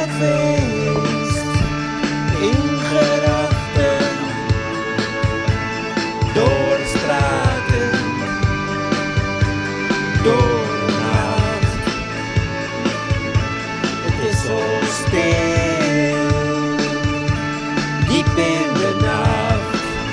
het feest in gedachten, door de straten, door de nacht. Het is zo stil, diep in de nacht.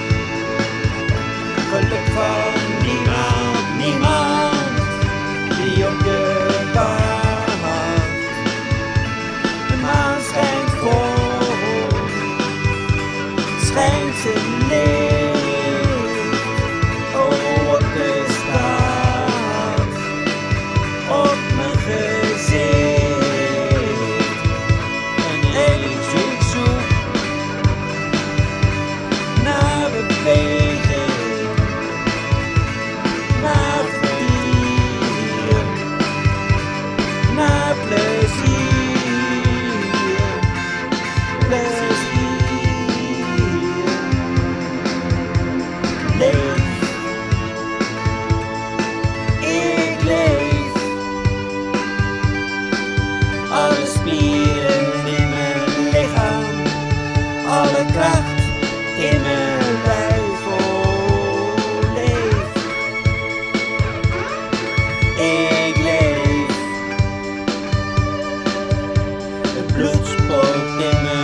Geluk van niemand die op je wacht. De maan schijnt vol, schijnt zijn licht. Oh, op de stad, op mijn gezicht. En ik zoek naar beweging, naar vertier, naar plezier, plezier. Leef, ik leef, alle spieren in mijn lichaam, alle kracht in mijn lijf. Oh, leef, ik leef, het bloed spoot in mijn